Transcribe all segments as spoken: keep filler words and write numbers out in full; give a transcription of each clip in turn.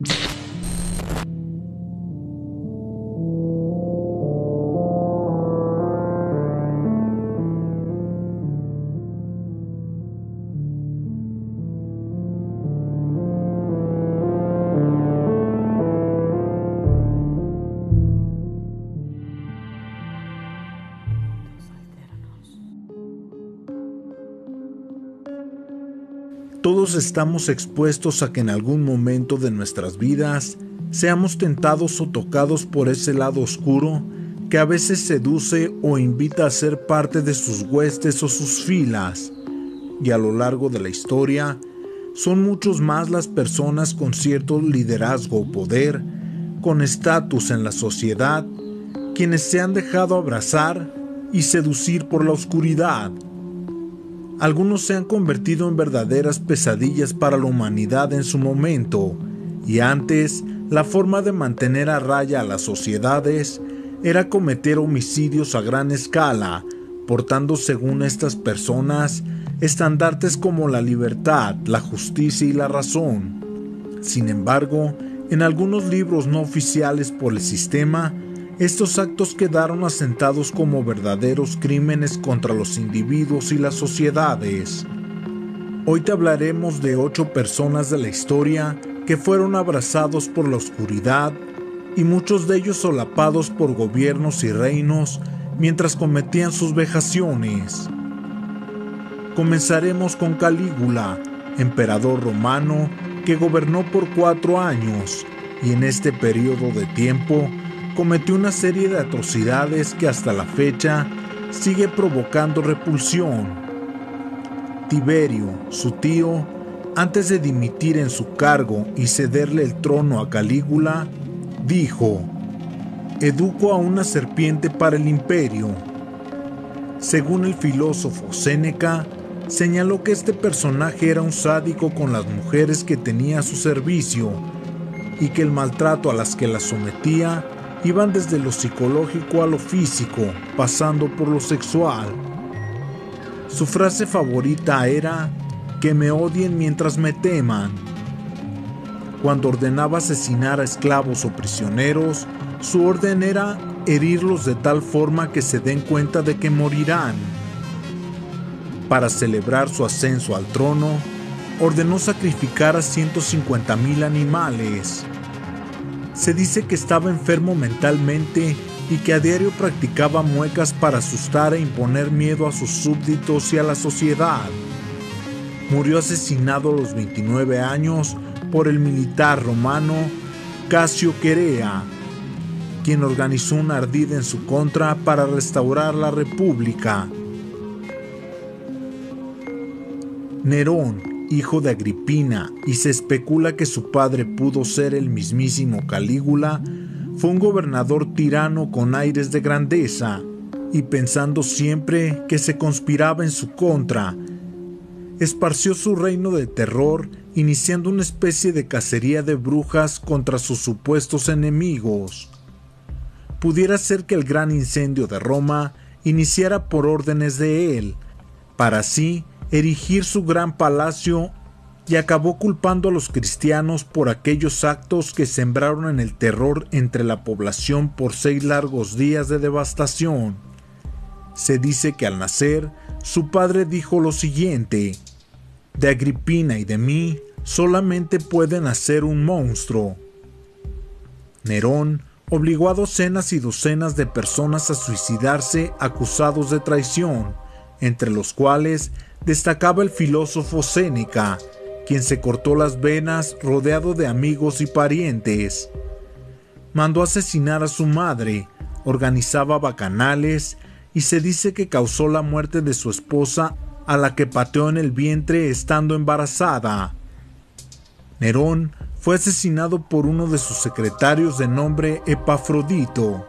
Todos estamos expuestos a que en algún momento de nuestras vidas seamos tentados o tocados por ese lado oscuro que a veces seduce o invita a ser parte de sus huestes o sus filas. Y a lo largo de la historia, son muchos más las personas con cierto liderazgo o poder, con estatus en la sociedad, quienes se han dejado abrazar y seducir por la oscuridad. Algunos se han convertido en verdaderas pesadillas para la humanidad en su momento, y antes la forma de mantener a raya a las sociedades era cometer homicidios a gran escala, portando según estas personas estandartes como la libertad, la justicia y la razón. Sin embargo, en algunos libros no oficiales por el sistema, estos actos quedaron asentados como verdaderos crímenes contra los individuos y las sociedades. Hoy te hablaremos de ocho personas de la historia que fueron abrazados por la oscuridad y muchos de ellos solapados por gobiernos y reinos mientras cometían sus vejaciones. Comenzaremos con Calígula, emperador romano que gobernó por cuatro años y en este periodo de tiempo cometió una serie de atrocidades que hasta la fecha sigue provocando repulsión. Tiberio, su tío, antes de dimitir en su cargo y cederle el trono a Calígula, dijo: «Educo a una serpiente para el imperio». Según el filósofo Séneca, señaló que este personaje era un sádico con las mujeres que tenía a su servicio y que el maltrato a las que las sometía iban desde lo psicológico a lo físico, pasando por lo sexual. Su frase favorita era: «Que me odien mientras me teman». Cuando ordenaba asesinar a esclavos o prisioneros, su orden era herirlos de tal forma que se den cuenta de que morirán. Para celebrar su ascenso al trono, ordenó sacrificar a ciento cincuenta mil animales. Se dice que estaba enfermo mentalmente y que a diario practicaba muecas para asustar e imponer miedo a sus súbditos y a la sociedad. Murió asesinado a los veintinueve años por el militar romano Casio Querea, quien organizó una ardida en su contra para restaurar la república. Nerón, hijo de Agripina, y se especula que su padre pudo ser el mismísimo Calígula, fue un gobernador tirano con aires de grandeza, y pensando siempre que se conspiraba en su contra, esparció su reino de terror, iniciando una especie de cacería de brujas contra sus supuestos enemigos. Pudiera ser que el gran incendio de Roma iniciara por órdenes de él, para así erigir su gran palacio, y acabó culpando a los cristianos por aquellos actos que sembraron en el terror entre la población por seis largos días de devastación. Se dice que al nacer, su padre dijo lo siguiente: «De Agripina y de mí solamente puede nacer un monstruo». Nerón obligó a docenas y docenas de personas a suicidarse acusados de traición, entre los cuales destacaba el filósofo Séneca, quien se cortó las venas rodeado de amigos y parientes. Mandó asesinar a su madre, organizaba bacanales y se dice que causó la muerte de su esposa, a la que pateó en el vientre estando embarazada. Nerón fue asesinado por uno de sus secretarios de nombre Epafrodito.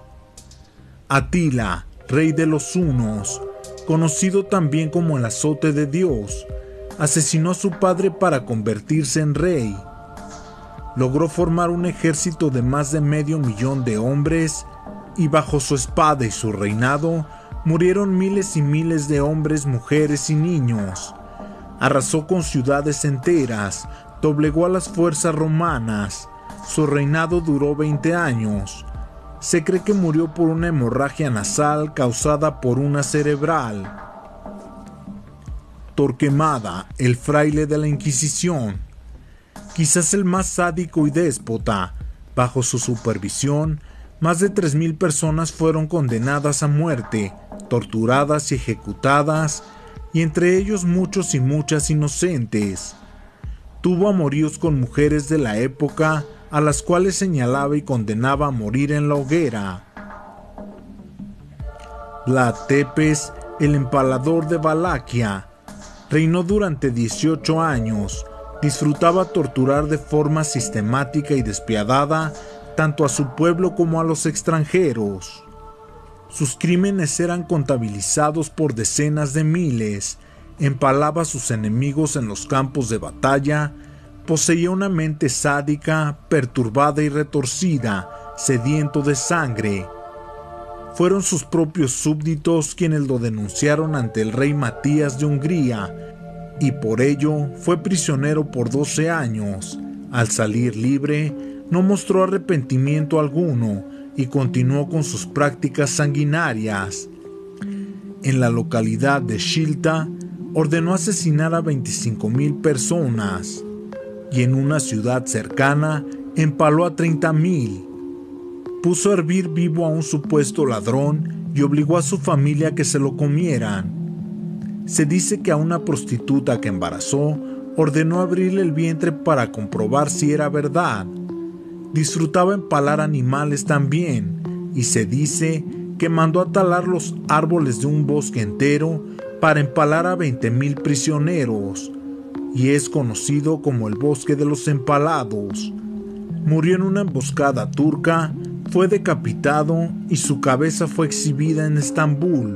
Atila, rey de los hunos, conocido también como el azote de Dios, asesinó a su padre para convertirse en rey. Logró formar un ejército de más de medio millón de hombres y bajo su espada y su reinado murieron miles y miles de hombres, mujeres y niños. Arrasó con ciudades enteras, doblegó a las fuerzas romanas. Su reinado duró veinte años. Se cree que murió por una hemorragia nasal causada por una cerebral. Torquemada, el fraile de la Inquisición. Quizás el más sádico y déspota. Bajo su supervisión, más de tres mil personas fueron condenadas a muerte, torturadas y ejecutadas, y entre ellos muchos y muchas inocentes. Tuvo amoríos con mujeres de la época, a las cuales señalaba y condenaba a morir en la hoguera. Vlad Tepes, el empalador de Valaquia, reinó durante dieciocho años. Disfrutaba torturar de forma sistemática y despiadada tanto a su pueblo como a los extranjeros. Sus crímenes eran contabilizados por decenas de miles. Empalaba a sus enemigos en los campos de batalla. Poseía una mente sádica, perturbada y retorcida, sediento de sangre. Fueron sus propios súbditos quienes lo denunciaron ante el rey Matías de Hungría, y por ello fue prisionero por doce años. Al salir libre, no mostró arrepentimiento alguno y continuó con sus prácticas sanguinarias. En la localidad de Shilta, ordenó asesinar a veinticinco mil personas, y en una ciudad cercana empaló a treinta mil. Puso a hervir vivo a un supuesto ladrón y obligó a su familia a que se lo comieran. Se dice que a una prostituta que embarazó ordenó abrirle el vientre para comprobar si era verdad. Disfrutaba empalar animales también, y se dice que mandó a talar los árboles de un bosque entero para empalar a veinte mil prisioneros, y es conocido como el Bosque de los Empalados. Murió en una emboscada turca, fue decapitado y su cabeza fue exhibida en Estambul.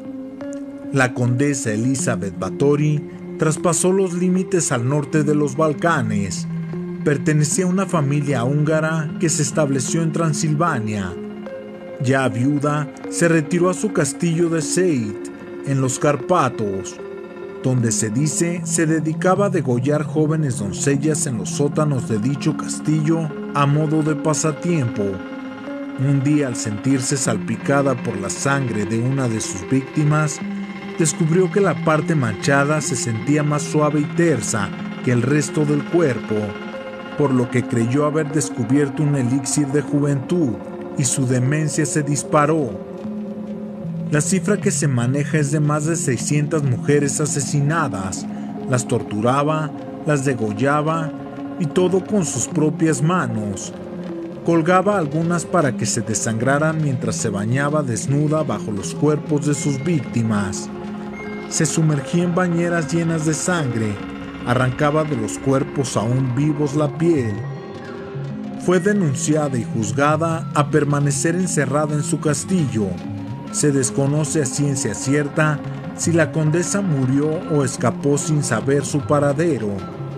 La condesa Elizabeth Báthory traspasó los límites al norte de los Balcanes. Pertenecía a una familia húngara que se estableció en Transilvania. Ya viuda, se retiró a su castillo de Szeit, en los Cárpatos, donde se dice se dedicaba a degollar jóvenes doncellas en los sótanos de dicho castillo a modo de pasatiempo. Un día, al sentirse salpicada por la sangre de una de sus víctimas, descubrió que la parte manchada se sentía más suave y tersa que el resto del cuerpo, por lo que creyó haber descubierto un elixir de juventud y su demencia se disparó. La cifra que se maneja es de más de seiscientas mujeres asesinadas. Las torturaba, las degollaba y todo con sus propias manos. Colgaba algunas para que se desangraran mientras se bañaba desnuda bajo los cuerpos de sus víctimas. Se sumergía en bañeras llenas de sangre, arrancaba de los cuerpos aún vivos la piel. Fue denunciada y juzgada a permanecer encerrada en su castillo. Se desconoce a ciencia cierta si la condesa murió o escapó sin saber su paradero.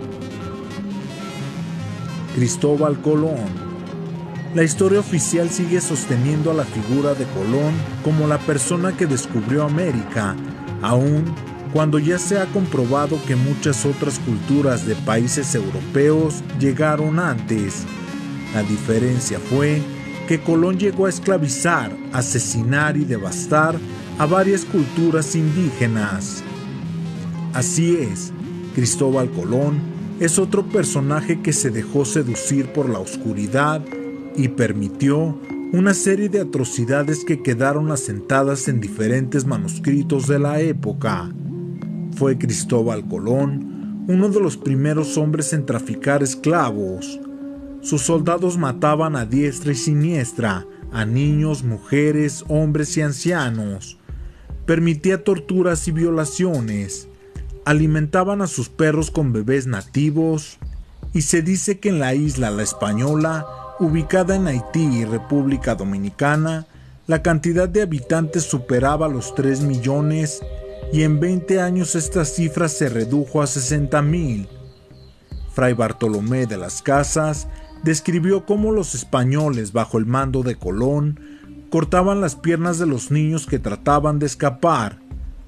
Cristóbal Colón. La historia oficial sigue sosteniendo a la figura de Colón como la persona que descubrió América, aun cuando ya se ha comprobado que muchas otras culturas de países europeos llegaron antes. La diferencia fue que Colón llegó a esclavizar, asesinar y devastar a varias culturas indígenas. Así es, Cristóbal Colón es otro personaje que se dejó seducir por la oscuridad y permitió una serie de atrocidades que quedaron asentadas en diferentes manuscritos de la época. Fue Cristóbal Colón uno de los primeros hombres en traficar esclavos. Sus soldados mataban a diestra y siniestra a niños, mujeres, hombres y ancianos. Permitía torturas y violaciones. Alimentaban a sus perros con bebés nativos. Y se dice que en la isla La Española, ubicada en Haití y República Dominicana, la cantidad de habitantes superaba los tres millones y en veinte años esta cifra se redujo a sesenta mil. Fray Bartolomé de las Casas describió cómo los españoles, bajo el mando de Colón, cortaban las piernas de los niños que trataban de escapar.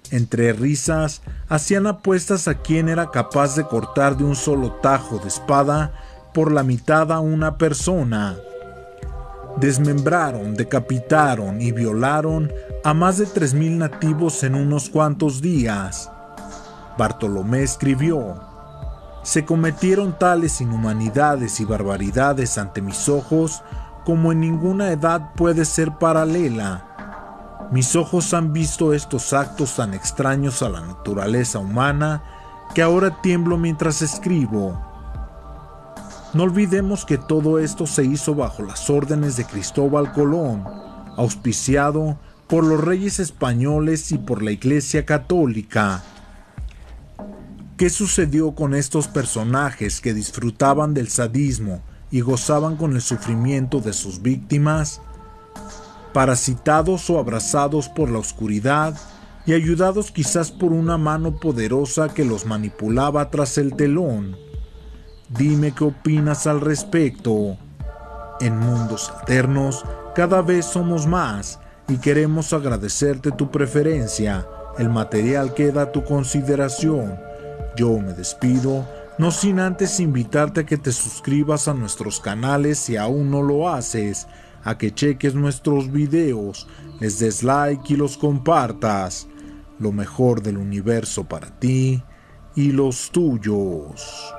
Entre risas, hacían apuestas a quién era capaz de cortar de un solo tajo de espada por la mitad a una persona. Desmembraron, decapitaron y violaron a más de tres mil nativos en unos cuantos días. Bartolomé escribió: se cometieron tales inhumanidades y barbaridades ante mis ojos como en ninguna edad puede ser paralela. Mis ojos han visto estos actos tan extraños a la naturaleza humana que ahora tiemblo mientras escribo. No olvidemos que todo esto se hizo bajo las órdenes de Cristóbal Colón, auspiciado por los reyes españoles y por la Iglesia Católica. ¿Qué sucedió con estos personajes que disfrutaban del sadismo y gozaban con el sufrimiento de sus víctimas? Parasitados o abrazados por la oscuridad y ayudados quizás por una mano poderosa que los manipulaba tras el telón. Dime qué opinas al respecto. En Mundos Alternos cada vez somos más y queremos agradecerte tu preferencia. El material queda a tu consideración. Yo me despido, no sin antes invitarte a que te suscribas a nuestros canales si aún no lo haces, a que cheques nuestros videos, les des like y los compartas. Lo mejor del universo para ti y los tuyos.